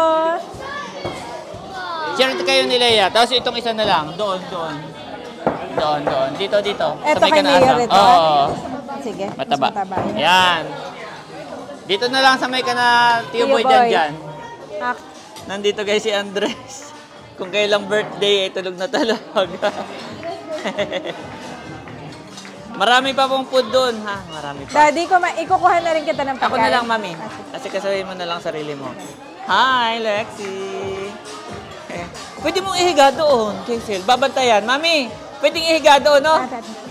Share kayo ni Leia. Tapos itong isa na lang. Doon. Dito. Ito kay Mayor ito? Oo. Sige. Mataba. Yan. Dito na lang sa may kana Tio Boy dyan. Nandito guys si Andres. Kung kailang birthday ay tulog na talaga. Marami pa pong food doon, ha? Marami pa. Daddy, ikukuha na rin kita ng pagkain. Ako na lang, mami. Kasi kasabihin mo na lang sarili mo. Hi, Lexi. Okay. Pwede mong ihiga doon, Kaysel. Babantayan. Mami, pwedeng ihiga doon, no?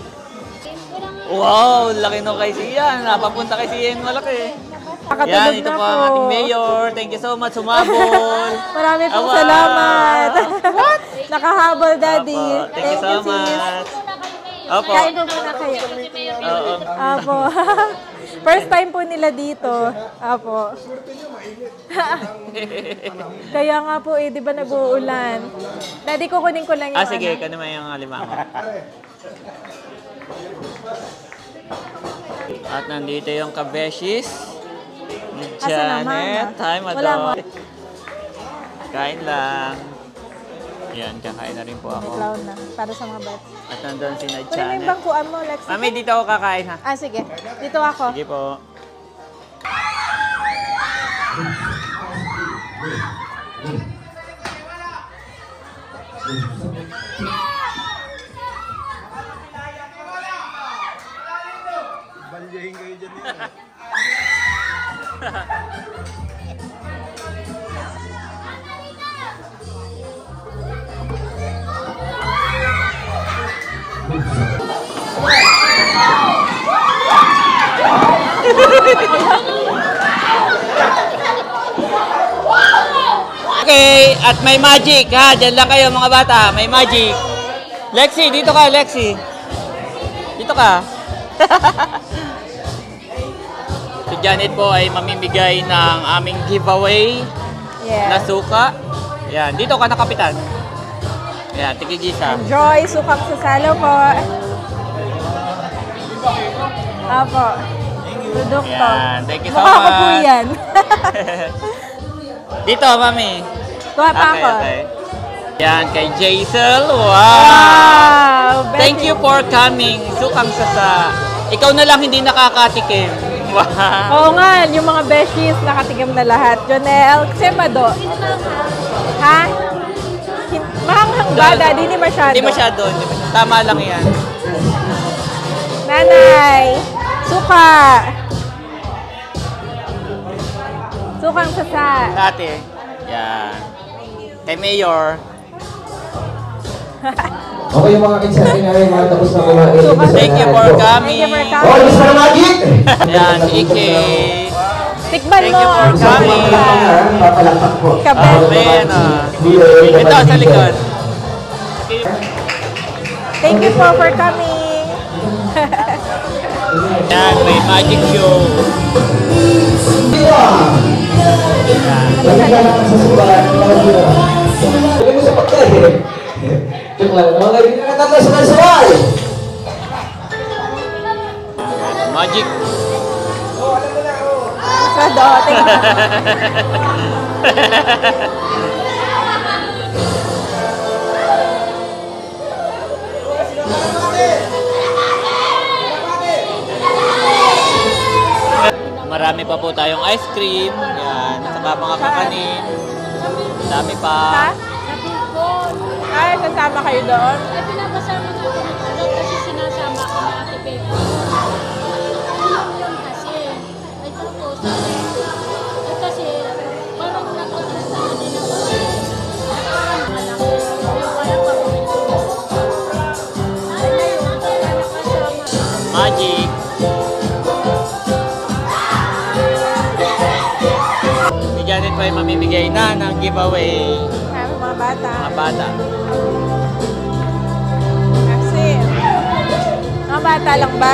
Wow, laki no kay Sian. Napapunta kay Sian, malaki. Yan, ito po ang ating mayor. Thank you so much, sumabol. Marami pong salamat. Nakahabol, Daddy. Opo, thank you so much. Opo. Kain po muna kayo. Oo. Opo. First time po nila dito. Opo. Kaya nga po di ba nag-uulan? Daddy, kukunin ko lang yung sige, kanima yung limango. At nandito yung kabeshis. Ni Janet. Hi, madam. Kain lang. Yan, kakain na rin po ako. Clown na, para sa mga bats. At nandun si Janet. Kunin mo yung bangkuan mo, Lexi. Mami, dito ako kakain, ha? Sige. Dito ako. Sige po. Balyahin kayo dyan nila. Okay, at may magic, ha? Diyan lang kayo mga bata, may magic. Lexi, dito ka, Lexi. Dito ka. Si Janet po ay mamimigay ng aming giveaway na suka. Yan, dito ka na, kapitan. Yan, tigigisa. Enjoy, sukang sasalo po. Apo. Dudok to. Yan, thank you so Mukha much. ko po yan. Dito, mami. Kuha pa ako. Okay. Yan, kay Jaisel. Wow! Thank you for coming. Sukang sasa. Ikaw na lang hindi nakakatikim. Wow! Oo nga, yung mga beshies, nakatikim na lahat. Jonel, kasi mado. Ha? Mahanghang ba, Daddy? Hindi masyado. Hindi masyado. Tama lang yan. Nanay, suka. Sukang sasa. Dati. Yan. Kay Mayor. Okay yung mga kinsabi na rin, mga tapos na kumain. Thank you for coming. Oh, gusto na magic! Yan, Ike. Tikman mo. Thank you for coming. Papalakpak po. Ayan, ito, sa likod. Thank you po for coming. Yan, may magic show. Magic. Sado, Marami pa po tayong ice cream. Yan, saka mga kakanin. Dami pa. Ha? Ay, sasama kayo doon? Ay, pinapasama nga po kasi sinasama ko na Ate Pepe. Yun kasi. Ay, tapos, ay kasi, parang nakatras na kanina ko. Magic. Si Janet pa ay mamimigay na ng giveaway. Mga bata. Mga bata. Kasi, mga bata lang ba?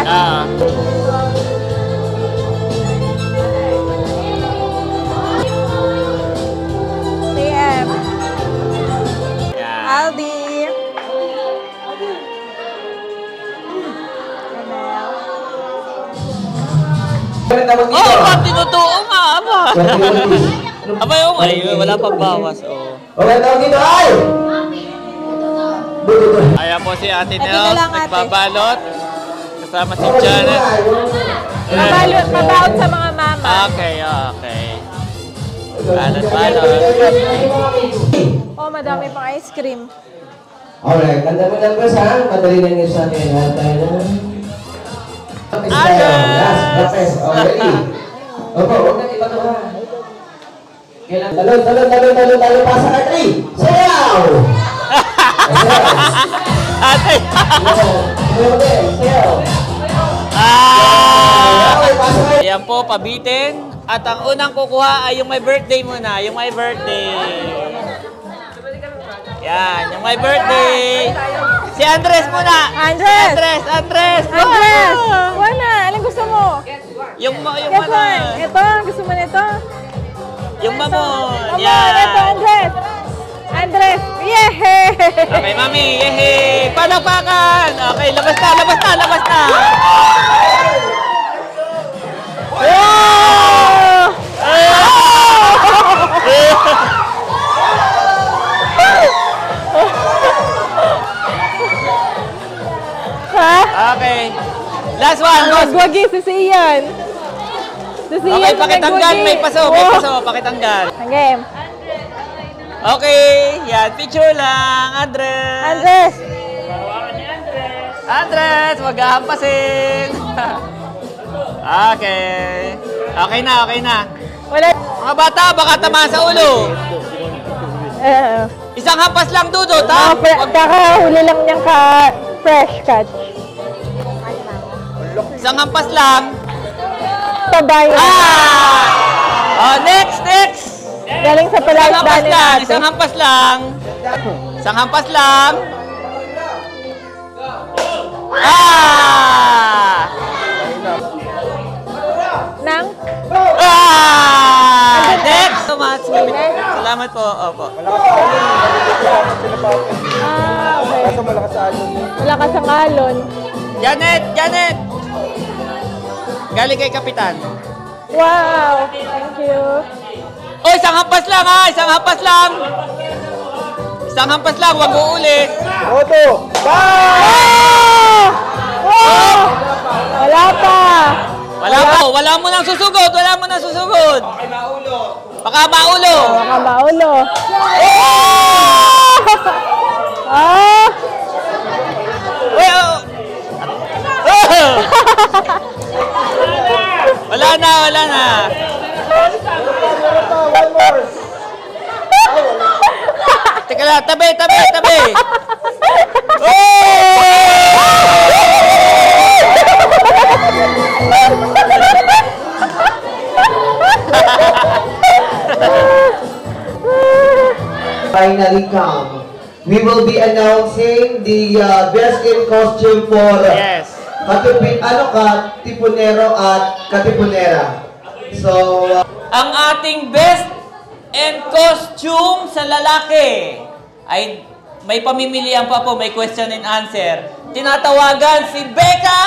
PM. Aldi. Oh, pag tinutuo nga, aba. Aba yung ay, wala pang bawas. Oh. Okay, tawag dito, ay! Ayan po si Ate Nels, nagbabalot. Kasama si Janet. Mabaot sa mga mama. Okay, okay. Balot. Oh, madami pang ice cream. Alright, tanda mo lang ba sa madali na niyo sa atin. Yes, already. Opo, huwag natin patuhan. Talo, pasa ka 3. Sayaw! Ate! Sayaw! Ayan po, pabitin. At ang unang kukuha ay yung my birthday muna. Yung my birthday. Yan, yung my birthday. Si Andres muna. Andres! Wana, anong gusto mo? Yung Guess one. Ito, gusto mo nito? Yung mamon. Mamon, Yan. ito, Andres! Yehey! Okay, mami. Yehey! Panapakan! Okay, labas na! Wow! Okay. Last one. Nagwagi si Ian. Okay, pakitanggal. May paso. Pakitanggal. Ang game. Okay. Yan. Picture lang. Andres. Andres, wag hampasin. Okay. Okay na. Wala. Mga bata, baka tamaan sa ulo. Isang hampas lang, Dudot, ha? Kakahuli lang niyang fresh catch. Isang hampas lang. Tabay. Next. Galing sa palaisdaan ni natin. Isang hampas lang. Next! So much. Salamat po. Opo. Okay. Malakas ang alon. Janet! Galing kay Kapitan. Wow! Thank you. Oh, isang hampas lang, ha? Isang hampas lang, wag uulit. Oto! Wow! Wala pa. Wala mo nang susugod. Baka maulo. Wala na. Teka lang, tabi. Finally come. We will be announcing the best in costume for Katipunero at Katipunera. So, ang ating best in costume sa lalaki ay may pamimilian pa po, may question and answer. Tinatawagan si Becca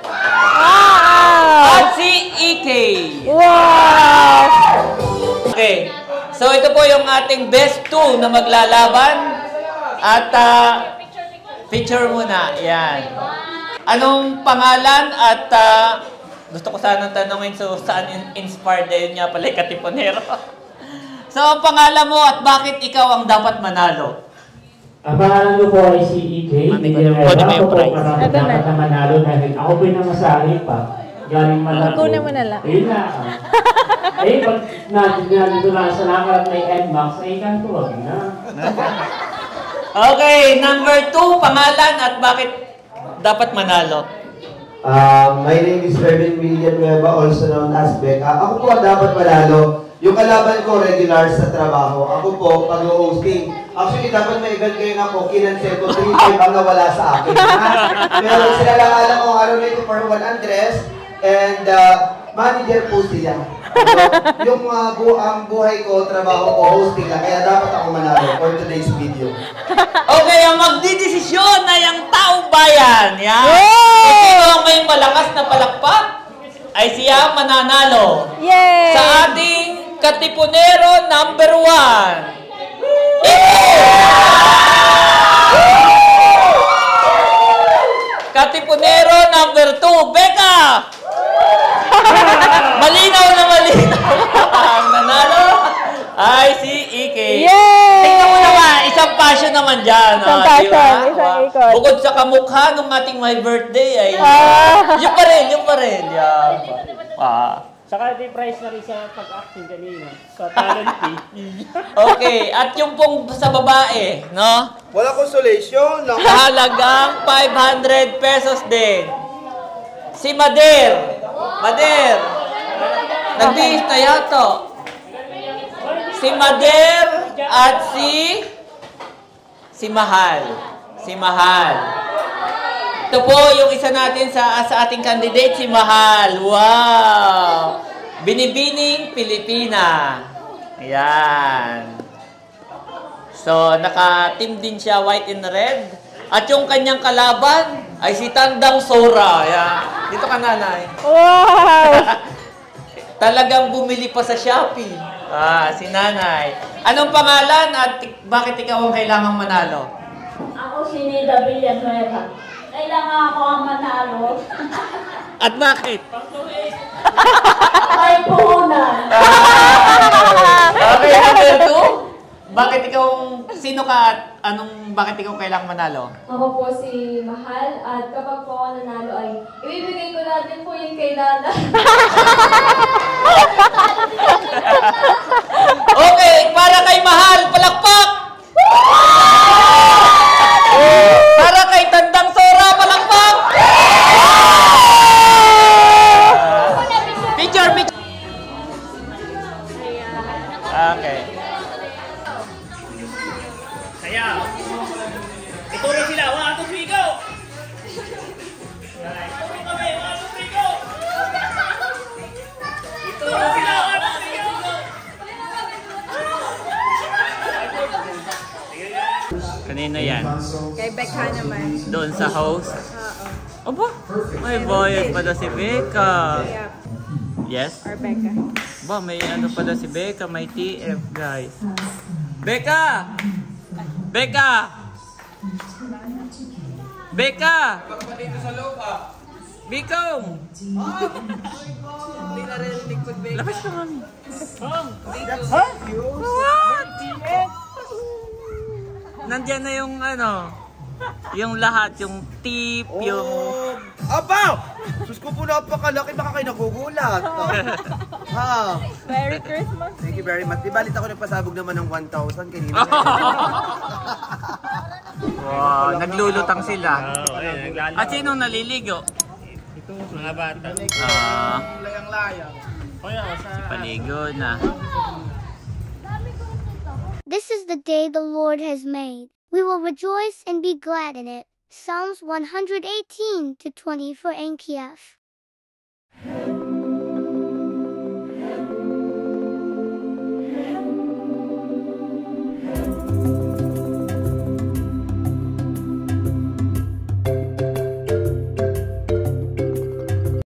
at si EK. Wow! Okay. So, ito po yung ating best two na maglalaban. At, picture muna. Yan. Anong pangalan at, gusto ko sanang tanongin, so, saan inspired na yun nga pala, Katipunero? So, ang pangalan mo at bakit ikaw ang dapat manalo? Ang pangalan ko po ay si EK. Hindi ako po dapat na manalo dahil ako po yung namasali pa. Galing Malabo. Kukunin mo na lang. Ayun na. Pag nandito lang sa nakarat may NMAX, ay ganito, wag na. Okay, number 2, pangalan at bakit dapat manalo? My name is Reverend William Nueva, also known as Becca. Ako po ang dapat manalo. Yung kalaban ko, regular sa trabaho. Ako po, pag-hosting. Actually, dapat may event kayo nga po, kinansel ko 3 times ang nawala sa akin. Pero sila lang alam kung ano nito for Juan Andres, and manager po sila. Yung ang buhay ko, trabaho ko, hosting lang. Kaya dapat ako manalo for today's video. Okay, ang magdidesisyon ay ang taong bayan. Yan. Ito ang may malakas na palakpak ay siya mananalo. Yay! Sa ating Katipunero number 1. Katipunero number 2, Becca! Malinaw na malinaw. Ang nanalo ay si EK. Yay! Tingnan mo naman, isang passion naman dyan. Isang Di ba? passion, isang ikot. Bukod sa kamukha ng ating my birthday, ay yun pa rin. Yan. Saka may price na rin sa pag-acting kanina. Sa talent fee. Okay, at yung pong sa babae, no? Wala consolation. Halagang 500 pesos din. Si Mader. Nagbihis na yato. Si Mader at si Mahal. Ito po yung isa natin sa ating candidate, si Mahal. Wow! Binibining Pilipina. Ayan. So, naka-team din siya, white and red. At yung kanyang kalaban ay si Tandang Sora. Ayan. Dito ka, nanay. Wow! Talagang bumili pa sa Shopee. Si nanay. Anong pangalan at bakit ikaw ang kailangang manalo? Ako si Nida Villanueva. Kailangan ako ang manalo. At bakit? Ay, puhunan. Okay, number 2. Bakit ikaw, sino ka at bakit ikaw kailangang manalo? Ako po si Mahal at kapag po ako nanalo ay ibibigay ko natin po yung kay Nana. Okay, para kay Mahal, palakpak! Para kay Tandang Sora, palakpak! Picture! Okay. Kaya, ituro sila. 1, 2, 3, go! Ituro kami. 1, 2, 3, go! Ituro sila. 1, 2, 3, go! Kanina yan. Kay Becca naman. Doon sa house. Oo. Aba, may boy pala si Becca. Yes? Or Becca. Ba, may ano pala si Becca, may TF, guys. Becca! Becca! Becca! Bikong! Hindi narinig pag Becca. Lakas ka kami. What? Nandiyan na yung yung lahat, yung tip, yung... Abaw! Sus ko po napakalaki, baka kayo nagugulat. Ha? Merry Christmas. Thank you very much. Di balit ako nagpasabog naman ng 1,000 kanina. Wow, naglulutang sila. At sinong naliligo? Ito, mga bata. Layang-layang. Si Paligo na. This is the day the Lord has made. We will rejoice and be glad in it. Psalms 118-20 for NKF.